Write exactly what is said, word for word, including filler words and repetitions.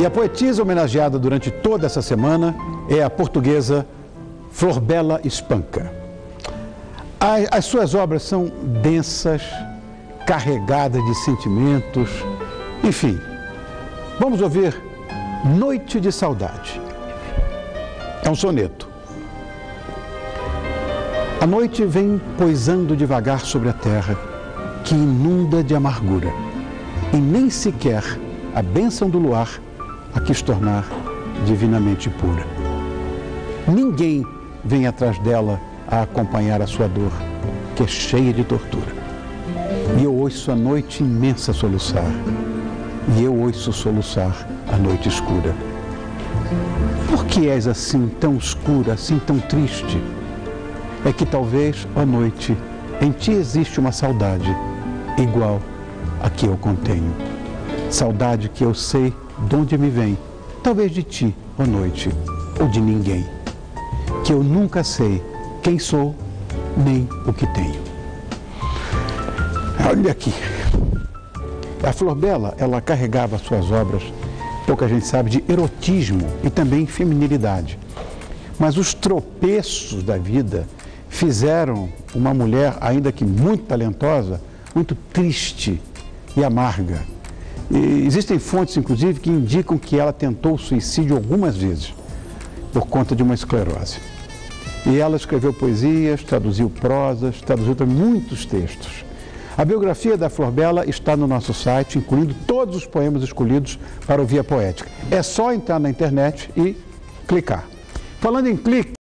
E a poetisa homenageada durante toda essa semana é a portuguesa Florbela Espanca. As suas obras são densas, carregadas de sentimentos, enfim. Vamos ouvir Noite de Saudade. É um soneto. A noite vem poisando devagar sobre a terra, que inunda de amargura, e nem sequer a bênção do luar a quis tornar divinamente pura. Ninguém vem atrás dela a acompanhar a sua dor, que é cheia de tortura. E eu ouço a noite imensa soluçar, e eu ouço soluçar a noite escura. Por que és assim tão escura, assim tão triste? É que talvez, ó noite, em ti existe uma saudade igual a que eu contenho. Saudade que eu sei de onde me vem, talvez de ti, ó noite, ou de ninguém. Que eu nunca sei quem sou, nem o que tenho. Olha aqui. A Florbela, ela carregava suas obras, pouca gente sabe, de erotismo e também feminilidade. Mas os tropeços da vida fizeram uma mulher, ainda que muito talentosa, muito triste e amarga. E existem fontes, inclusive, que indicam que ela tentou suicídio algumas vezes, por conta de uma esclerose. E ela escreveu poesias, traduziu prosas, traduziu também muitos textos. A biografia da Florbela está no nosso site, incluindo todos os poemas escolhidos para o Via Poética. É só entrar na internet e clicar. Falando em clique,